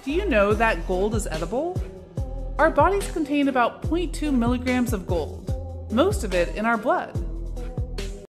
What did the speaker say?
Do you know that gold is edible? Our bodies contain about 0.2 milligrams of gold, most of it in our blood.